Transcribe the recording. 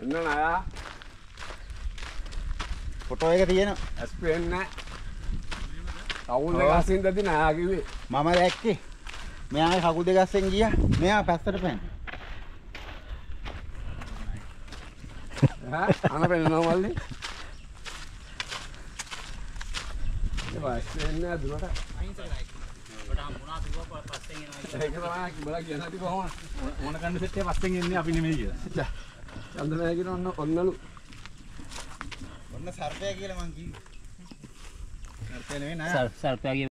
එන්න නෑ. ෆොටෝ එක තියෙනවා. ඇස් පේන්නේ නැහැ. කවුල් දෙක අසින් දැදි නෑ කිව්වේ. මම දැක්කේ. මෙයාගේ කකුල් දෙක අස්සෙන් ගියා. මෙයා පැත්තට පැන්නේ. අන පෙන්නනවා මල්ලි. ඒ වස්නේ දුරට අහිංසකයි. ඔබට හම්බුණා දුව පස්සෙන් එනවා. ඒක තමයි කිව්ලා කියන දේ කොහොමද? ඕන කන්න සෙට් එක පස්සෙන් එන්නේ අපි නෙමෙයි කියලා. චන්දනය කියන ඔන්නලු. ඔන්න සර්පයා කියලා මං කිව්වේ. සර්පයා නෙවෙයි නෑ. සර්පයාගේ